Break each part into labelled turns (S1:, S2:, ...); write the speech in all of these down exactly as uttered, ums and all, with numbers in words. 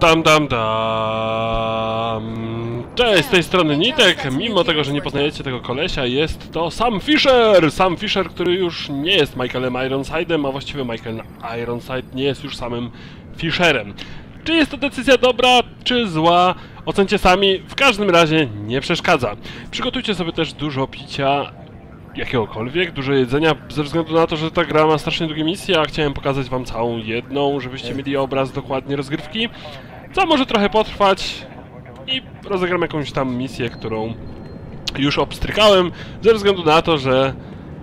S1: tam, tam, tam. Cześć, z tej strony Nitek. Mimo tego, że nie poznajecie tego kolesia, jest to Sam Fisher! Sam Fisher, który już nie jest Michaelem Ironside'em, a właściwie Michael Ironside nie jest już samym Fisherem. Czy jest to decyzja dobra, czy zła? Ocencie sami. W każdym razie nie przeszkadza. Przygotujcie sobie też dużo picia, jakiegokolwiek, dużo jedzenia, ze względu na to, że ta gra ma strasznie długie misje, a chciałem pokazać wam całą jedną, żebyście mieli obraz dokładnie rozgrywki, co może trochę potrwać i rozegram jakąś tam misję, którą już obstrykałem, ze względu na to, że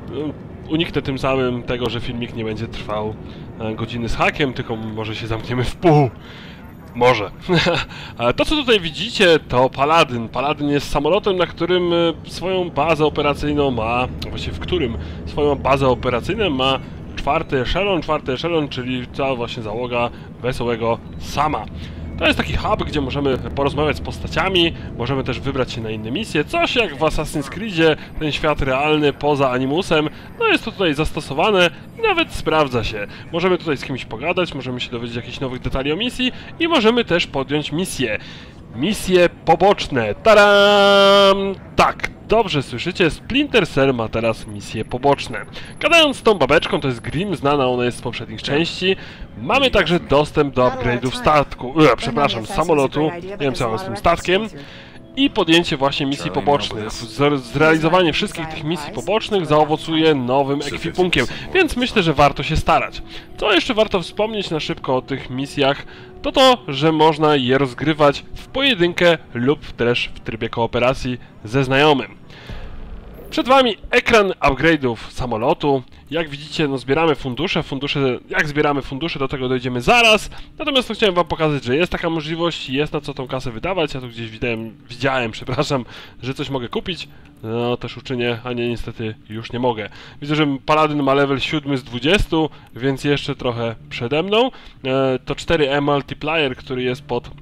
S1: uniknę tym samym tego, że filmik nie będzie trwał godziny z hakiem, tylko może się zamkniemy w pół. Może. To, co tutaj widzicie, to Paladyn. Paladyn jest samolotem, na którym swoją bazę operacyjną ma, właściwie w którym swoją bazę operacyjną ma czwarty eszelon, czwarty eszelon, czyli cała właśnie załoga Wesołego Sama. To jest taki hub, gdzie możemy porozmawiać z postaciami, możemy też wybrać się na inne misje, coś jak w Assassin's Creedzie, ten świat realny poza Animusem, no jest to tutaj zastosowane i nawet sprawdza się. Możemy tutaj z kimś pogadać, możemy się dowiedzieć jakichś nowych detali o misji i możemy też podjąć misje. Misje poboczne, taram! Tak, dobrze słyszycie, Splinter Cell ma teraz misje poboczne. Gadając z tą babeczką, to jest Grim, znana ona jest z poprzednich części. Mamy także dostęp do upgrade'ów statku, e, przepraszam, samolotu, nie wiem co mam z tym statkiem. I podjęcie właśnie misji pobocznych. Zrealizowanie wszystkich tych misji pobocznych zaowocuje nowym ekwipunkiem, więc myślę, że warto się starać. Co jeszcze warto wspomnieć na szybko o tych misjach, to to, że można je rozgrywać w pojedynkę lub też w trybie kooperacji ze znajomym. Przed wami ekran upgrade'ów samolotu. Jak widzicie, no zbieramy fundusze, fundusze, jak zbieramy fundusze, do tego dojdziemy zaraz. Natomiast no, chciałem wam pokazać, że jest taka możliwość, jest na co tą kasę wydawać. Ja tu gdzieś widziałem, widziałem, przepraszam, że coś mogę kupić. No też uczynię, a nie, niestety już nie mogę. Widzę, że Paladyn ma level siedem z dwudziestu, więc jeszcze trochę przede mną. E, to cztery E multiplier, który jest pod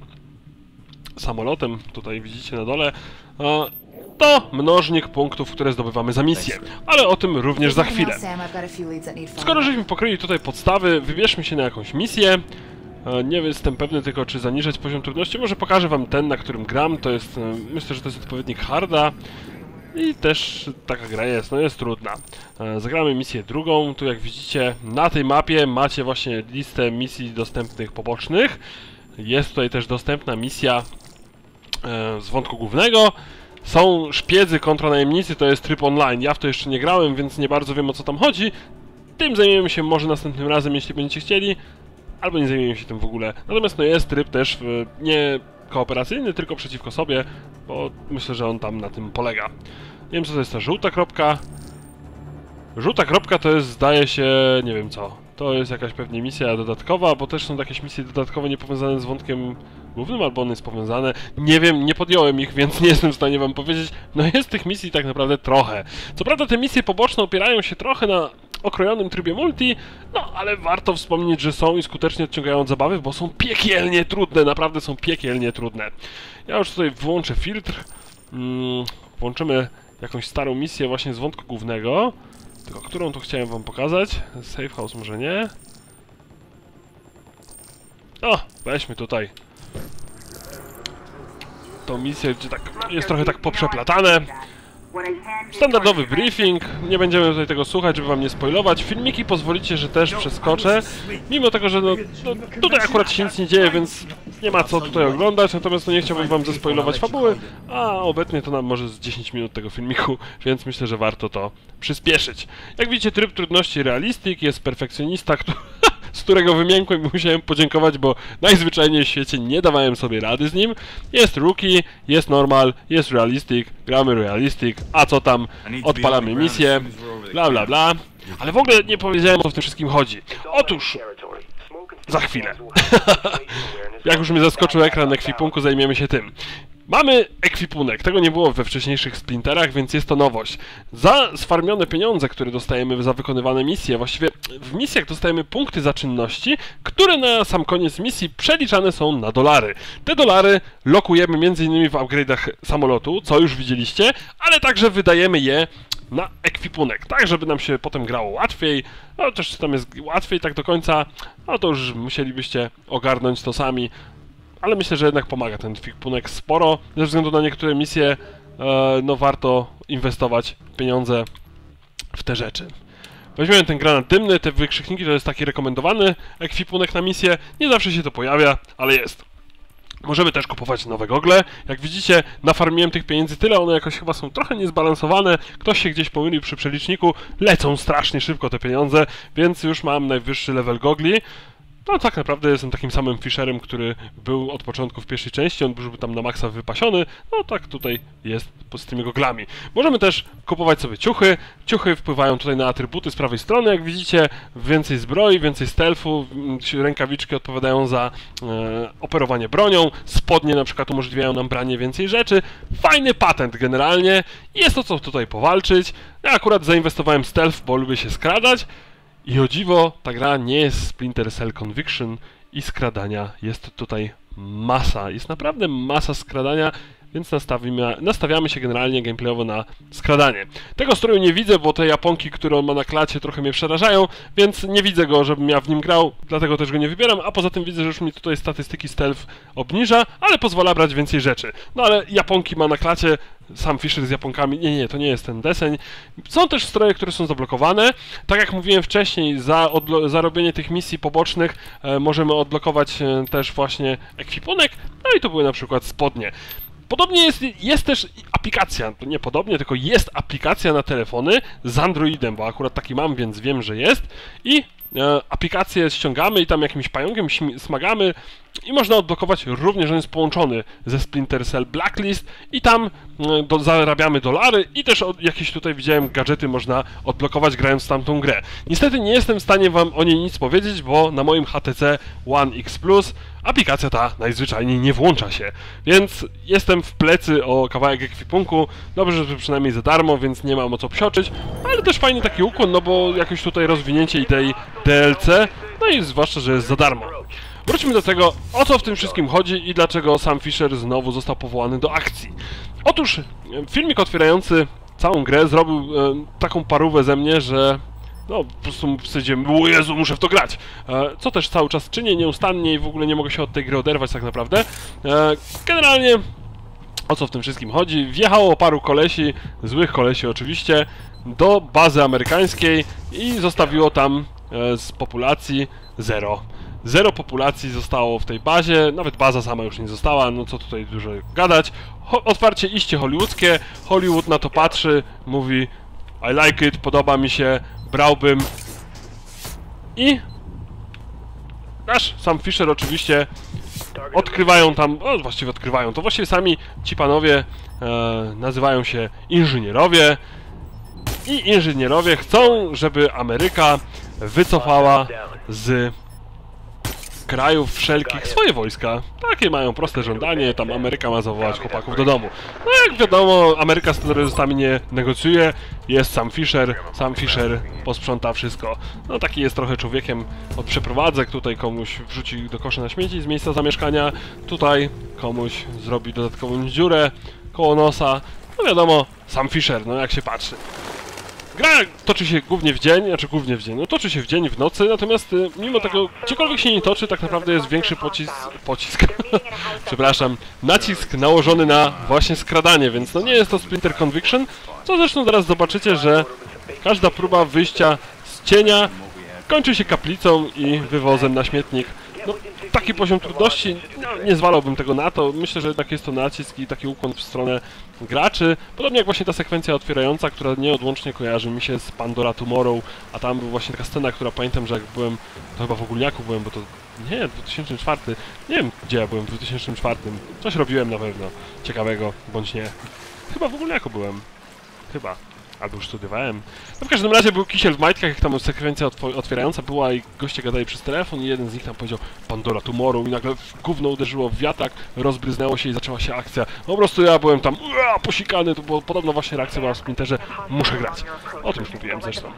S1: samolotem, tutaj widzicie na dole. E, To mnożnik punktów, które zdobywamy za misję, ale o tym również za chwilę. Skoro żeśmy pokryli tutaj podstawy, wybierzmy się na jakąś misję. Nie jestem pewny tylko, czy zaniżać poziom trudności. Może pokażę wam ten, na którym gram. To jest, myślę, że to jest odpowiednik harda. I też taka gra jest, no jest trudna. Zagramy misję drugą. Tu jak widzicie, na tej mapie macie właśnie listę misji dostępnych pobocznych. Jest tutaj też dostępna misja z wątku głównego. Są szpiedzy kontra najemnicy, to jest tryb online. Ja w to jeszcze nie grałem, więc nie bardzo wiem, o co tam chodzi. Tym zajmiemy się może następnym razem, jeśli będziecie chcieli. Albo nie zajmiemy się tym w ogóle. Natomiast no jest tryb też nie kooperacyjny, tylko przeciwko sobie, bo myślę, że on tam na tym polega. Nie wiem, co to jest ta żółta kropka. Żółta kropka to jest, zdaje się, nie wiem co. To jest jakaś pewnie misja dodatkowa, bo też są jakieś misje dodatkowe niepowiązane z wątkiem głównym, albo one jest powiązane. Nie wiem, nie podjąłem ich, więc nie jestem w stanie wam powiedzieć. No jest tych misji tak naprawdę trochę. Co prawda te misje poboczne opierają się trochę na okrojonym trybie multi, no ale warto wspomnieć, że są i skutecznie odciągają od zabawy, bo są piekielnie trudne, naprawdę są piekielnie trudne. Ja już tutaj włączę filtr. Hmm, włączymy jakąś starą misję właśnie z wątku głównego. Tylko którą tu chciałem wam pokazać? Safe House może nie? O, weźmy tutaj tą misję, gdzie tak jest trochę tak poprzeplatane. Standardowy briefing, nie będziemy tutaj tego słuchać, żeby wam nie spoilować. Filmiki pozwolicie, że też przeskoczę, mimo tego, że no, no, tutaj akurat się nic nie dzieje, więc nie ma co tutaj oglądać, natomiast no, nie chciałbym wam zaspoilować fabuły, a obecnie to nam może z dziesięć minut tego filmiku, więc myślę, że warto to przyspieszyć. Jak widzicie, tryb trudności realistic, jest perfekcjonista, który... z którego wymiękłem i musiałem podziękować, bo najzwyczajniej w świecie nie dawałem sobie rady z nim. Jest rookie, jest normal, jest realistic, gramy realistic, a co tam, odpalamy misję, bla bla bla. Ale w ogóle nie powiedziałem, o co w tym wszystkim chodzi. Otóż, za chwilę. Jak już mnie zaskoczył ekran ekwipunku, zajmiemy się tym. Mamy ekwipunek, tego nie było we wcześniejszych Splinterach, więc jest to nowość. Za sfarmione pieniądze, które dostajemy za wykonywane misje, właściwie w misjach dostajemy punkty za czynności, które na sam koniec misji przeliczane są na dolary. Te dolary lokujemy między innymi w upgrade'ach samolotu, co już widzieliście, ale także wydajemy je na ekwipunek, tak żeby nam się potem grało łatwiej. No też czy tam jest łatwiej tak do końca, no to już musielibyście ogarnąć to sami. ale myślę, że jednak pomaga ten ekwipunek sporo, ze względu na niektóre misje, e, no warto inwestować pieniądze w te rzeczy. Weźmiemy ten granat dymny, te wykrzykniki, to jest taki rekomendowany ekwipunek na misję, nie zawsze się to pojawia, ale jest. Możemy też kupować nowe gogle. Jak widzicie, nafarmiłem tych pieniędzy tyle, one jakoś chyba są trochę niezbalansowane. Ktoś się gdzieś pomylił przy przeliczniku. Lecą strasznie szybko te pieniądze, więc już mam najwyższy level gogli. No tak naprawdę jestem takim samym Fisherem, który był od początku w pierwszej części, on był tam na maksa wypasiony, no tak tutaj jest z tymi goglami. Możemy też kupować sobie ciuchy, ciuchy wpływają tutaj na atrybuty z prawej strony, jak widzicie, więcej zbroi, więcej stealthu, rękawiczki odpowiadają za e, operowanie bronią, spodnie na przykład umożliwiają nam branie więcej rzeczy, fajny patent generalnie, jest to co tutaj powalczyć, ja akurat zainwestowałem stealth, bo lubię się skradać. I o dziwo, ta gra nie jest Splinter Cell Conviction i skradania jest tutaj masa. Jest naprawdę masa skradania, więc nastawimy, nastawiamy się generalnie gameplayowo na skradanie. Tego stroju nie widzę, bo te japonki, które on ma na klacie, trochę mnie przerażają, więc nie widzę go, żebym ja w nim grał, dlatego też go nie wybieram, a poza tym widzę, że już mi tutaj statystyki stealth obniża, ale pozwala brać więcej rzeczy. No ale japonki ma na klacie, sam Fisher z japonkami, nie, nie, to nie jest ten deseń. Są też stroje, które są zablokowane. Tak jak mówiłem wcześniej, za, za robienie tych misji pobocznych e, możemy odblokować e, też właśnie ekwipunek, no i to były na przykład spodnie. Podobnie jest, jest też aplikacja, to nie podobnie, tylko jest aplikacja na telefony z Androidem, bo akurat taki mam, więc wiem, że jest. I e, aplikację ściągamy i tam jakimś pająkiem smagamy i można odblokować również, on jest połączony ze Splinter Cell Blacklist i tam e, do, zarabiamy dolary i też od, jakieś tutaj widziałem gadżety można odblokować grając w tamtą grę. Niestety nie jestem w stanie wam o niej nic powiedzieć, bo na moim H T C One X Plus aplikacja ta najzwyczajniej nie włącza się, więc jestem w plecy o kawałek ekwipunku, dobrze, że przynajmniej za darmo, więc nie mam o co psioczyć, ale też fajny taki ukłon, no bo jakoś tutaj rozwinięcie idei D L C, no i zwłaszcza, że jest za darmo. Wróćmy do tego, o co w tym wszystkim chodzi i dlaczego sam Fisher znowu został powołany do akcji. Otóż filmik otwierający całą grę zrobił e, taką parówę ze mnie, że no, po prostu stwierdziłem, o Jezu, muszę w to grać. E, co też cały czas czynię, nieustannie i w ogóle nie mogę się od tej gry oderwać tak naprawdę. E, generalnie, o co w tym wszystkim chodzi? Wjechało paru kolesi, złych kolesi oczywiście, do bazy amerykańskiej i zostawiło tam e, z populacji zero. Zero populacji zostało w tej bazie, nawet baza sama już nie została, no co tutaj dużo gadać. Ho otwarcie iście hollywoodzkie, Hollywood na to patrzy, mówi I like it, podoba mi się, brałbym. I nasz sam Fisher oczywiście odkrywają tam, o właściwie odkrywają, to właściwie sami ci panowie e, nazywają się inżynierowie i inżynierowie chcą, żeby Ameryka wycofała z krajów wszelkich swoje wojska. Takie mają proste żądanie, tam Ameryka ma zawołać chłopaków do domu. No jak wiadomo, Ameryka z terrorystami nie negocjuje, jest sam Fisher, sam Fisher posprząta wszystko. No taki jest trochę człowiekiem od przeprowadzek, tutaj komuś wrzuci do kosza na śmieci z miejsca zamieszkania, tutaj komuś zrobi dodatkową dziurę koło nosa. No wiadomo, sam Fisher, no jak się patrzy. Gra toczy się głównie w dzień, znaczy głównie w dzień, no toczy się w dzień, w nocy, natomiast y, mimo tego, gdziekolwiek się nie toczy, tak naprawdę jest większy pocisk, pocisk, przepraszam, nacisk nałożony na właśnie skradanie, więc no nie jest to Splinter Conviction, co zresztą zaraz zobaczycie, że każda próba wyjścia z cienia kończy się kaplicą i wywozem na śmietnik. No, taki poziom trudności, no, nie zwalałbym tego na to, myślę, że jednak jest to nacisk i taki ukłon w stronę graczy, podobnie jak właśnie ta sekwencja otwierająca, która nieodłącznie kojarzy mi się z Pandora Tomorrow, a tam była właśnie taka scena, która pamiętam, że jak byłem, to chyba w Ogólniaku byłem, bo to, nie, dwa tysiące czwarty, nie wiem gdzie ja byłem w dwa tysiące czwartym, coś robiłem na pewno, ciekawego, bądź nie, chyba w Ogólniaku byłem, chyba. Albo już studiowałem. No w każdym razie był kisiel w majtkach, jak tam sekwencja otwierająca była i goście gadali przez telefon i jeden z nich tam powiedział Pandora Tomorrow i nagle gówno uderzyło w wiatrak, rozbryznęło się i zaczęła się akcja. Po prostu ja byłem tam ua, posikany, to było podobna właśnie reakcja była w Splinterze, muszę grać. O tym już mówiłem zresztą.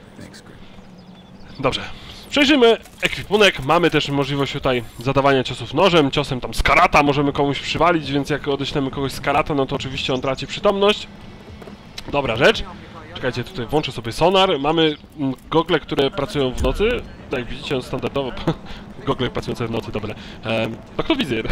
S1: Dobrze. Przejrzymy ekwipunek, mamy też możliwość tutaj zadawania ciosów nożem, ciosem tam z karata możemy komuś przywalić, więc jak odeślemy kogoś z karata, no to oczywiście on traci przytomność. Dobra rzecz. Czekajcie, tutaj włączę sobie sonar. Mamy gogle, które pracują w nocy. jak widzicie, on standardowo, gogle pracujące w nocy, dobre. Ehm, noktowizjer.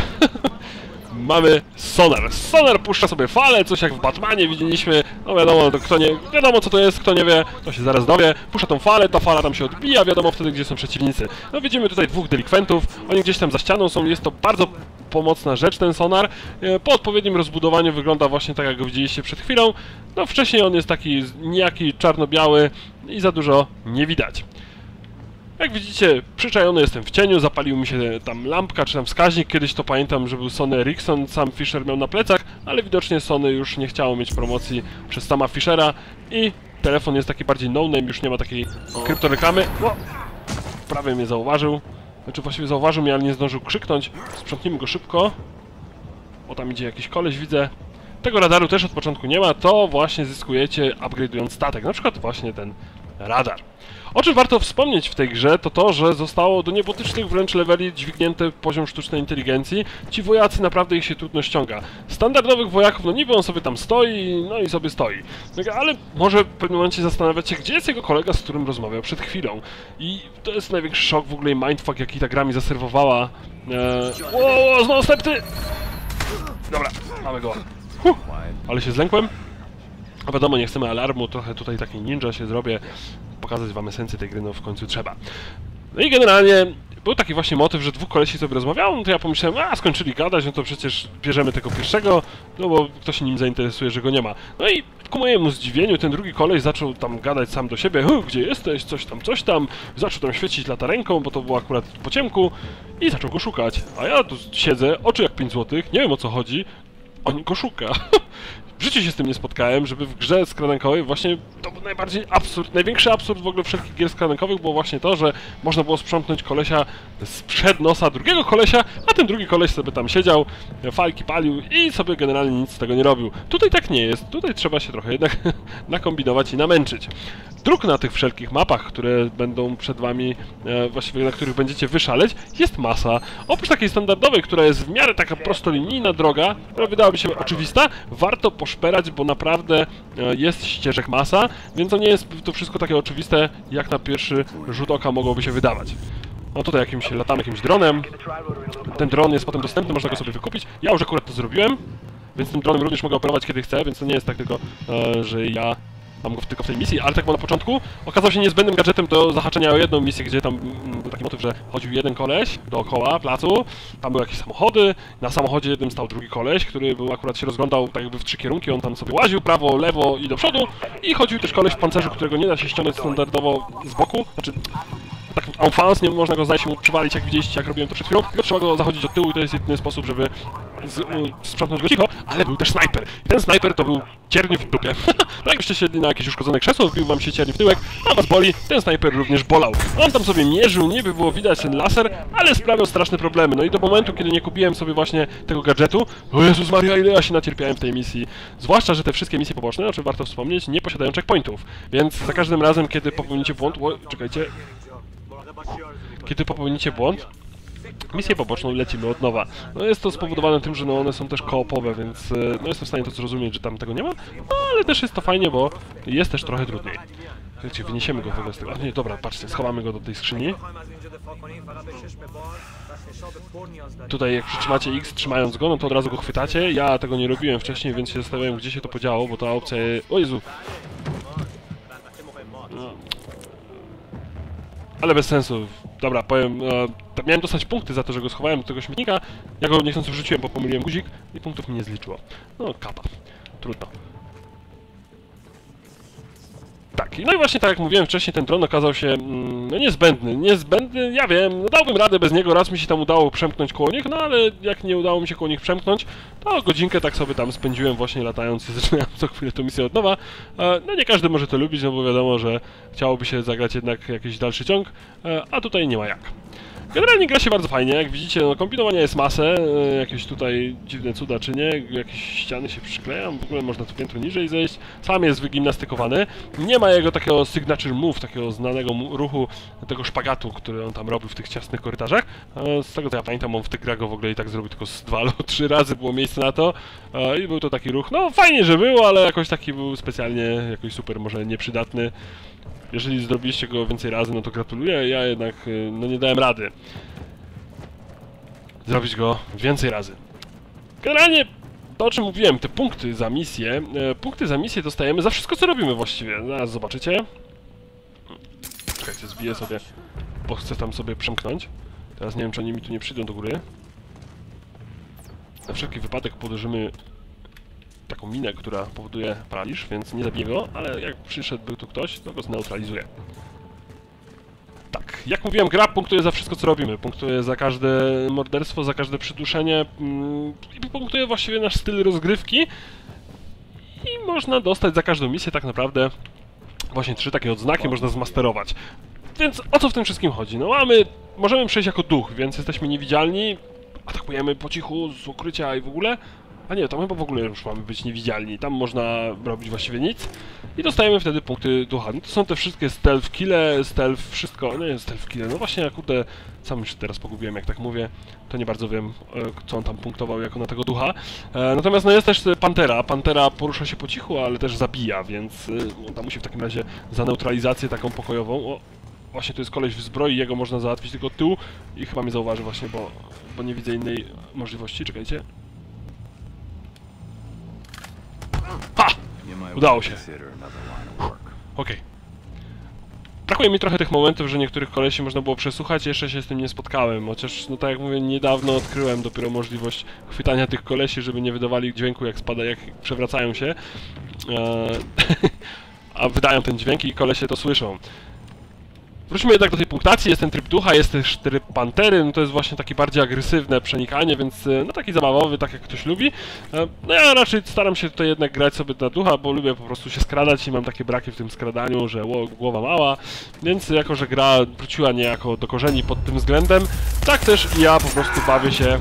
S1: Mamy sonar. Sonar puszcza sobie falę, coś jak w Batmanie widzieliśmy. No wiadomo, to kto nie, wiadomo co to jest, kto nie wie, to się zaraz dowie. Puszcza tą falę, ta fala tam się odbija, wiadomo wtedy, gdzie są przeciwnicy. No widzimy tutaj dwóch delikwentów, oni gdzieś tam za ścianą są, jest to bardzo pomocna rzecz, ten sonar. Po odpowiednim rozbudowaniu wygląda właśnie tak, jak go widzieliście przed chwilą. No wcześniej on jest taki nijaki czarno-biały i za dużo nie widać. Jak widzicie, przyczajony jestem w cieniu, zapalił mi się tam lampka, czy tam wskaźnik, kiedyś to pamiętam, że był Sony Ericsson, sam Fisher miał na plecach, ale widocznie Sony już nie chciało mieć promocji przez sama Fishera i telefon jest taki bardziej no-name, już nie ma takiej kryptoreklamy. O! Prawie mnie zauważył, znaczy właściwie zauważył mnie, ale nie zdążył krzyknąć, sprzątnijmy go szybko. O, tam idzie jakiś koleś, widzę. Tego radaru też od początku nie ma, to właśnie zyskujecie upgrade'ując statek, na przykład właśnie ten radar. O czym warto wspomnieć w tej grze, to to, że zostało do niebotycznych wręcz leveli dźwignięty poziom sztucznej inteligencji. Ci wojacy naprawdę ich się trudno ściąga. Standardowych wojaków, no niby on sobie tam stoi, no i sobie stoi. Ale może w pewnym momencie zastanawiać się, gdzie jest jego kolega, z którym rozmawiał przed chwilą. I to jest największy szok w ogóle i mindfuck, jaki ta gra mi zaserwowała. Eee... Ło, znowu następny! Dobra, mamy go. Huh, ale się zlękłem. A wiadomo, nie chcemy alarmu, trochę tutaj taki ninja się zrobię. Pokazać wam esencję tej gry, no w końcu trzeba. No i generalnie był taki właśnie motyw, że dwóch kolesi sobie rozmawiało, no to ja pomyślałem, a skończyli gadać, no to przecież bierzemy tego pierwszego, no bo kto się nim zainteresuje, że go nie ma. No i ku mojemu zdziwieniu ten drugi koleś zaczął tam gadać sam do siebie, gdzie jesteś, coś tam, coś tam, zaczął tam świecić latarenką, bo to było akurat po ciemku i zaczął go szukać. A ja tu siedzę, oczy jak pięć złotych, nie wiem o co chodzi, on go szuka. W życiu się z tym nie spotkałem, żeby w grze skradankowej właśnie to był najbardziej absurd, największy absurd w ogóle wszelkich gier skradankowych było właśnie to, że można było sprzątnąć kolesia sprzed nosa drugiego kolesia, a ten drugi koleś sobie tam siedział, falki palił i sobie generalnie nic z tego nie robił. Tutaj tak nie jest, tutaj trzeba się trochę jednak nakombinować i namęczyć. Dróg na tych wszelkich mapach, które będą przed wami, e, właściwie na których będziecie wyszaleć, jest masa. Oprócz takiej standardowej, która jest w miarę taka prostolinijna droga, która wydałaby się oczywista, warto poszperać, bo naprawdę e, jest ścieżek masa, więc to nie jest to wszystko takie oczywiste, jak na pierwszy rzut oka mogłoby się wydawać. No tutaj jakimś latamy jakimś dronem. Ten dron jest potem dostępny, można go sobie wykupić. Ja już akurat to zrobiłem, więc tym dronem również mogę operować kiedy chcę, więc to nie jest tak tylko, e, że ja mam go tylko w tej misji, ale tak było na początku. Okazał się niezbędnym gadżetem do zahaczenia o jedną misję, gdzie tam mm, był taki motyw, że chodził jeden koleś dookoła placu, tam były jakieś samochody, na samochodzie jednym stał drugi koleś, który był, akurat się rozglądał tak jakby w trzy kierunki, on tam sobie łaził, prawo, lewo i do przodu i chodził też koleś w pancerzu, którego nie da się ściągnąć standardowo z boku, znaczy tak en face, nie można go znaleźć mu przywalić, jak widzieliście, jak robiłem to przed chwilą, tylko trzeba go zachodzić od tyłu i to jest jedyny sposób, żeby z, u, sprzątnąć go cicho, ale był też snajper. I ten snajper to był cierni w dupie. No jakbyście siedli na jakieś uszkodzone krzesło, wbił wam się cierni w tyłek, a was boli, ten snajper również bolał. On tam sobie mierzył, niby było widać ten laser, ale sprawiał straszne problemy. No i do momentu, kiedy nie kupiłem sobie właśnie tego gadżetu, o Jezus Maria, ile ja się nacierpiałem w tej misji. Zwłaszcza, że te wszystkie misje poboczne, o czym warto wspomnieć, nie posiadają checkpointów. Więc za każdym razem, kiedy popełnicie błąd... O, czekajcie... Kiedy popełnicie błąd, misję poboczną lecimy od nowa. No jest to spowodowane tym, że no one są też koopowe, więc no jestem w stanie to zrozumieć, że tam tego nie ma, no ale też jest to fajnie, bo jest też trochę trudniej. Słuchajcie, wyniesiemy go w ogóle z tego. A nie, dobra, patrzcie, schowamy go do tej skrzyni. Tutaj jak przytrzymacie X trzymając go, no to od razu go chwytacie. Ja tego nie robiłem wcześniej, więc się zastanawiałem, gdzie się to podziało, bo ta opcja... O Jezu! No. Ale bez sensu. Dobra, powiem, e, miałem dostać punkty za to, że go schowałem do tego śmietnika. Ja go niechcący wrzuciłem, bo pomyliłem guzik i punktów mi nie zliczyło. No, kapa. Trudno. Tak, no i właśnie tak jak mówiłem wcześniej, ten dron okazał się mm, no niezbędny. Niezbędny, ja wiem, no dałbym radę bez niego, raz mi się tam udało przemknąć koło nich, no ale jak nie udało mi się koło nich przemknąć, to godzinkę tak sobie tam spędziłem właśnie latając i zaczynałem co chwilę tę misję od nowa. E, no nie każdy może to lubić, no bo wiadomo, że chciałoby się zagrać jednak jakiś dalszy ciąg, e, a tutaj nie ma jak. Generalnie gra się bardzo fajnie, jak widzicie, no, kombinowania jest masę, e, jakieś tutaj dziwne cuda czy nie, jakieś ściany się przykleją, w ogóle można tu piętro niżej zejść, sam jest wygimnastykowany, nie ma jego takiego signature move, takiego znanego ruchu, tego szpagatu, który on tam robił w tych ciasnych korytarzach, e, z tego co ja pamiętam, on w tych grach go w ogóle i tak zrobił tylko z dwa albo trzy razy, było miejsce na to e, i był to taki ruch, no fajnie, że było, ale jakoś taki był specjalnie, jakoś super może nieprzydatny. Jeżeli zrobiliście go więcej razy, no to gratuluję, ja jednak no nie dałem rady zrobić go więcej razy. Generalnie to, o czym mówiłem, te punkty za misję, e, punkty za misję dostajemy za wszystko, co robimy właściwie. Zaraz zobaczycie. Czekajcie, zbiję sobie, bo chcę tam sobie przemknąć. Teraz nie wiem, czy oni mi tu nie przyjdą do góry. Na wszelki wypadek podłożymy taką minę, która powoduje paraliż, więc nie zabiję go, ale jak przyszedłby tu ktoś, to go zneutralizuje. Tak, jak mówiłem, gra punktuje za wszystko, co robimy. Punktuje za każde morderstwo, za każde przyduszenie mm, i punktuje właściwie nasz styl rozgrywki. I można dostać za każdą misję tak naprawdę właśnie trzy takie odznaki, można zmasterować. Więc o co w tym wszystkim chodzi? No mamy, możemy przejść jako duch, więc jesteśmy niewidzialni, atakujemy po cichu, z ukrycia i w ogóle. A nie, tam chyba w ogóle już mamy być niewidzialni, tam można robić właściwie nic i dostajemy wtedy punkty ducha. No to są te wszystkie stealth kille, stealth wszystko, no nie stealth kille, no właśnie ja kurde, sam już teraz pogubiłem jak tak mówię, to nie bardzo wiem co on tam punktował jako na tego ducha. E, natomiast no jest też Pantera, Pantera porusza się po cichu, ale też zabija, więc no, tam musi w takim razie za neutralizację taką pokojową. O, właśnie tu jest koleś w zbroi, jego można załatwić tylko od tyłu i chyba mnie zauważy właśnie, bo, bo nie widzę innej możliwości, czekajcie. Ha! Udało się. Okej. Okay. Brakuje mi trochę tych momentów, że niektórych kolesi można było przesłuchać, jeszcze się z tym nie spotkałem, chociaż, no tak jak mówię, niedawno odkryłem dopiero możliwość chwytania tych kolesi, żeby nie wydawali dźwięku jak spada, jak przewracają się, eee, a wydają ten dźwięk i kolesie to słyszą. Wróćmy jednak do tej punktacji, jest ten tryb ducha, jest też tryb pantery, no to jest właśnie takie bardziej agresywne przenikanie, więc no taki zabawowy, tak jak ktoś lubi. No ja raczej staram się tutaj jednak grać sobie na ducha, bo lubię po prostu się skradać i mam takie braki w tym skradaniu, że ło, głowa mała, więc jako, że gra wróciła niejako do korzeni pod tym względem, tak też ja po prostu bawię się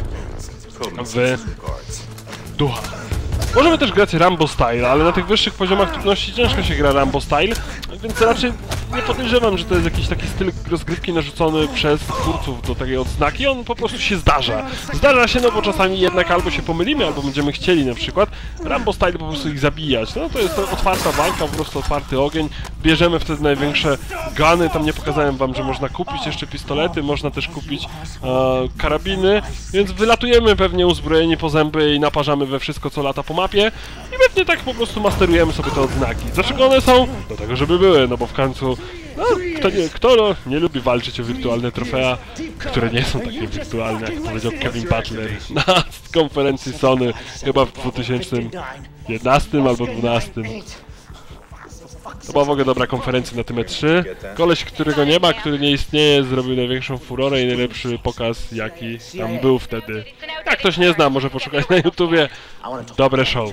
S1: w ducha. Możemy też grać Rambo Style, ale na tych wyższych poziomach trudności ciężko się gra Rambo Style, więc raczej nie podejrzewam, że to jest jakiś taki styl rozgrywki narzucony przez twórców do takiej odznaki, on po prostu się zdarza. Zdarza się, no bo czasami jednak albo się pomylimy, albo będziemy chcieli na przykład Rambo Style po prostu ich zabijać. No to jest to otwarta walka, po prostu otwarty ogień, bierzemy wtedy największe guny, tam nie pokazałem wam, że można kupić jeszcze pistolety, można też kupić e, karabiny, więc wylatujemy pewnie uzbrojeni po zęby i naparzamy we wszystko, co lata po mapie i pewnie tak po prostu masterujemy sobie te odznaki. Dlaczego one są? Do tego, żeby były, no bo w końcu no, kto, nie, kto no, nie lubi walczyć o wirtualne trofea, które nie są takie wirtualne, jak powiedział Kevin Butler na konferencji Sony chyba w dwa tysiące jedenastym albo dwunastym. To była w ogóle dobra konferencja na tym E trzy. Koleś, którego nie ma, który nie istnieje, zrobił największą furorę i najlepszy pokaz, jaki tam był wtedy. Jak ktoś nie zna, może poszukać na YouTubie. Dobre show.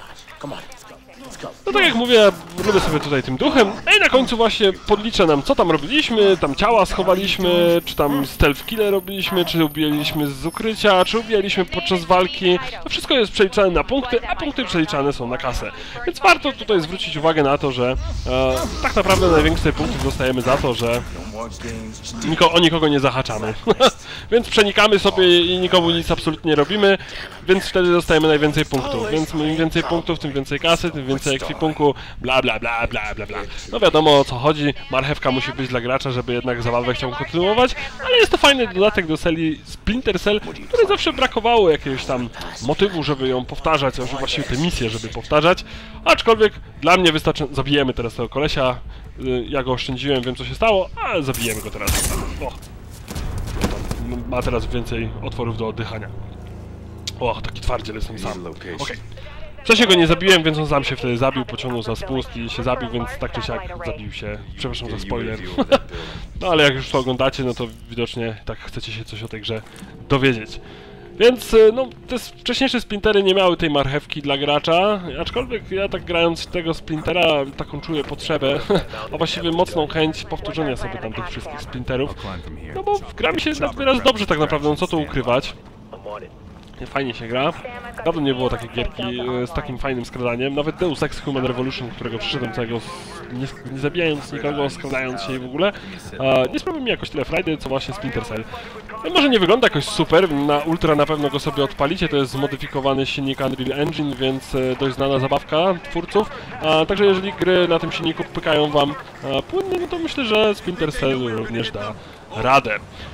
S1: No tak jak mówię, lubię sobie tutaj tym duchem, a i na końcu właśnie podliczę nam, co tam robiliśmy, tam ciała schowaliśmy, czy tam stealth kille robiliśmy, czy ubijaliśmy z ukrycia, czy ubijaliśmy podczas walki. To wszystko jest przeliczane na punkty, a punkty przeliczane są na kasę. Więc warto tutaj zwrócić uwagę na to, że e, tak naprawdę największe punkty dostajemy za to, że niko, o nikogo nie zahaczamy. Więc przenikamy sobie i nikomu nic absolutnie nie robimy, więc wtedy dostajemy najwięcej punktów. Więc im więcej punktów, tym więcej kasy, tym więcej ekwipunku, bla bla bla bla bla bla. No wiadomo o co chodzi, marchewka musi być dla gracza, żeby jednak zabawę chciał kontynuować, ale jest to fajny dodatek do serii Splinter Cell, której zawsze brakowało jakiegoś tam motywu, żeby ją powtarzać, a już właściwie te misje, żeby powtarzać, aczkolwiek dla mnie wystarczy, zabijemy teraz tego kolesia, ja go oszczędziłem, wiem co się stało, ale zabijemy go teraz. O. Ma teraz więcej otworów do oddychania. O, taki twardziel jestem sam. Okay. Wcześniej go nie zabiłem, więc on sam się wtedy zabił, pociągnął za spust i się zabił, więc tak czy siak zabił się. Przepraszam za spoiler. No ale jak już to oglądacie, no to widocznie tak chcecie się coś o tej grze dowiedzieć. Więc, no, te wcześniejsze Splintery nie miały tej marchewki dla gracza, aczkolwiek ja tak grając tego Splintera taką czuję potrzebę, a właściwie mocną chęć powtórzenia sobie tam tych wszystkich Splinterów, no bo gra mi się na wyraz dobrze tak naprawdę, no co tu ukrywać. Fajnie się gra. Dawno nie było takiej gierki z takim fajnym skradaniem. Nawet Deus Ex Human Revolution, którego przyszedłem całego nie, nie zabijając nikogo, skradając się i w ogóle, e, nie sprawił mi jakoś tyle frajdy, co właśnie Splinter Cell. No, może nie wygląda jakoś super, na Ultra na pewno go sobie odpalicie, to jest zmodyfikowany silnik Unreal Engine, więc dość znana zabawka twórców. A także jeżeli gry na tym silniku pykają wam a, płynnie, no to myślę, że Splinter Cell również da radę.